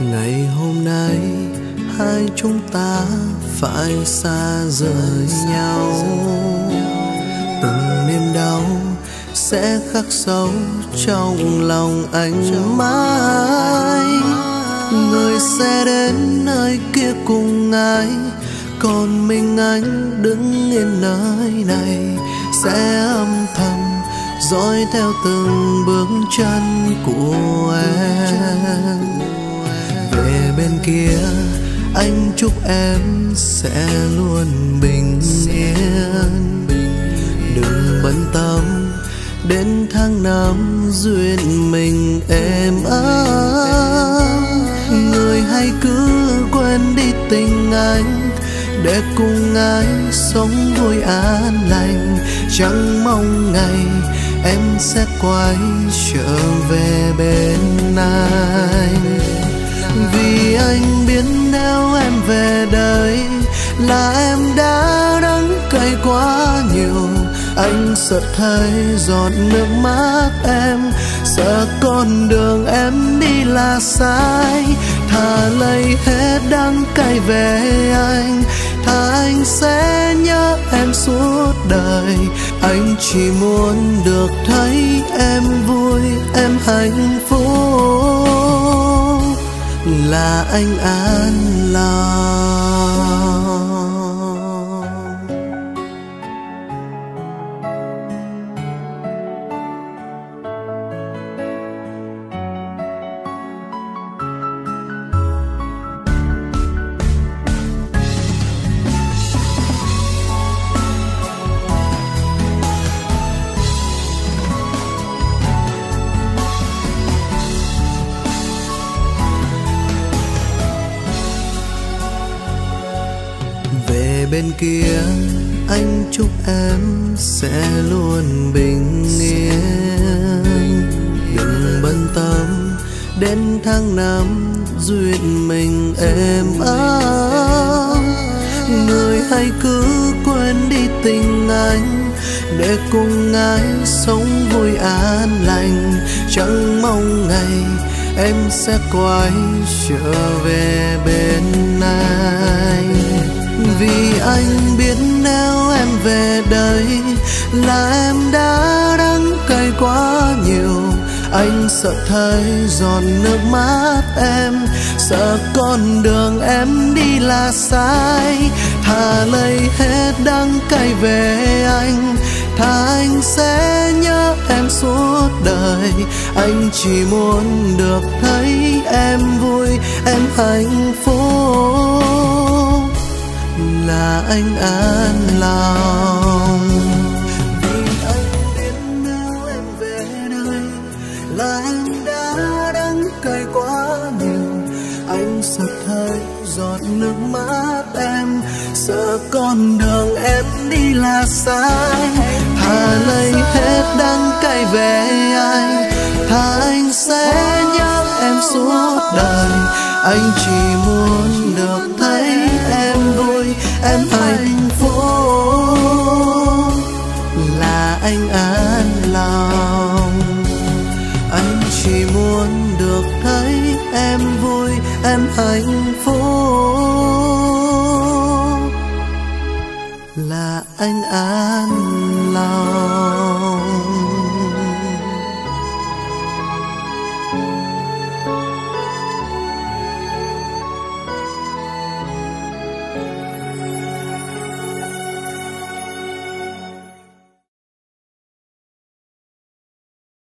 Ngày hôm nay hai chúng ta phải xa rời nhau, từng niềm đau sẽ khắc sâu trong lòng anh mãi. Người sẽ đến nơi kia cùng ai, còn mình anh đứng yên nơi này sẽ âm thầm dõi theo từng bước chân của em. Về bên kia anh chúc em sẽ luôn bình yên. Đừng bận tâm đến tháng năm duyên mình em ấm. Người hãy cứ quên đi tình anh để cùng ai sống vui an lành. Chẳng mong ngày em sẽ quay trở về bên anh. Vì anh biết nếu em về đây là em đã đắng cay quá nhiều. Anh sợ thấy giọt nước mắt em, sợ con đường em đi là sai. Thà lấy hết đắng cay về anh, thà anh sẽ nhớ em suốt đời. Anh chỉ muốn được thấy em vui, em hạnh phúc, là anh an lòng. Về bên kia anh chúc em sẽ luôn bình yên. Đừng bận tâm đến tháng năm duyên mình em ấm. Người hãy cứ quên đi tình anh để cùng ai sống vui an lành. Chẳng mong ngày em sẽ quay trở về bên anh. Vì anh biết nếu em về đây là em đã đắng cay quá nhiều. Anh sợ thấy giọt nước mắt em, sợ con đường em đi là sai. Thà lấy hết đắng cay về anh, thà anh sẽ nhớ em suốt đời. Anh chỉ muốn được thấy em vui, em hạnh phúc, là anh an lòng. Vì anh biết nếu em về đây là em đã đắng cay quá nhiều. Anh sợ thấy giọt nước mắt em, sợ con đường em đi là sai. Thà lấy hết đắng cay về anh, thà anh sẽ nhớ em suốt đời. Anh chỉ muốn được thấy em vui, em hạnh phúc, là anh an lòng. Anh chỉ muốn được thấy em vui, em hạnh phúc, là anh an lòng.